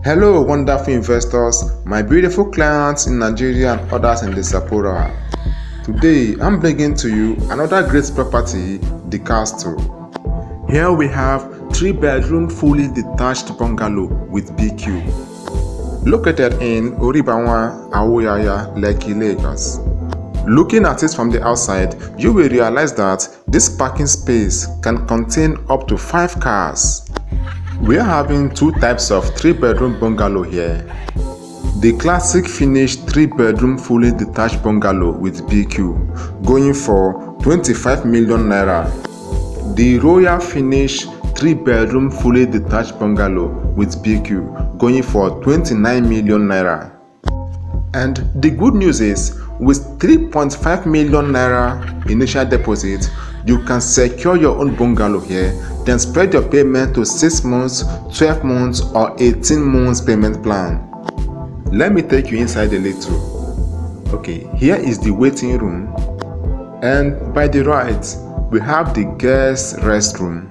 Hello wonderful investors, my beautiful clients in Nigeria and others in the diaspora. Today I'm bringing to you another great property, the Castle. Here we have 3-bedroom fully detached bungalow with BQ. Located in Oribawa, Awoyaya, Lekki, Lagos. Looking at it from the outside, you will realize that this parking space can contain up to 5 cars. We are having 2 types of 3-bedroom bungalow here. The classic finished 3-bedroom fully detached bungalow with BQ going for 25 million naira. The royal finish 3-bedroom fully detached bungalow with BQ going for 29 million naira. And the good news is, with 3.5 million naira initial deposit, you can secure your own bungalow here, then spread your payment to 6 months, 12 months or 18 months payment plan. Let me take you inside a little. Okay, here is the waiting room, and by the right we have the guest restroom.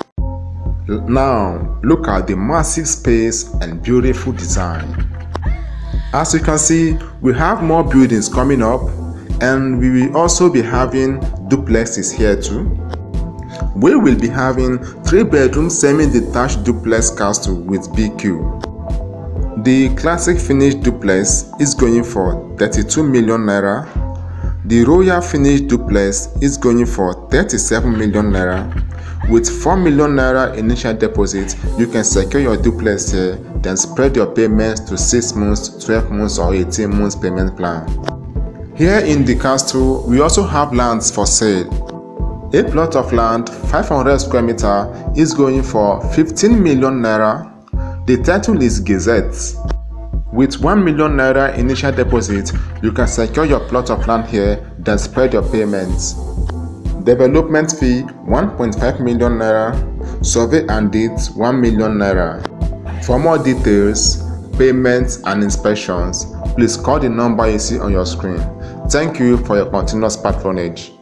Now look at the massive space and beautiful design. As you can see, we have more buildings coming up, and we will also be having duplexes here too. We will be having 3-bedroom semi-detached duplex castle with BQ. The classic finished duplex is going for 32 million naira. The royal finished duplex is going for 37 million naira. With 4 million naira initial deposit, you can secure your duplex here, then spread your payments to 6 months, 12 months or 18 months payment plan. Here in the castle, we also have lands for sale. A plot of land 500 square meter is going for 15 million naira. The title is Gazette. With 1 million naira initial deposit, you can secure your plot of land here, then spread your payments. Development fee 1.5 million naira, survey and deeds 1 million naira. For more details, payments and inspections, please call the number you see on your screen. Thank you for your continuous patronage.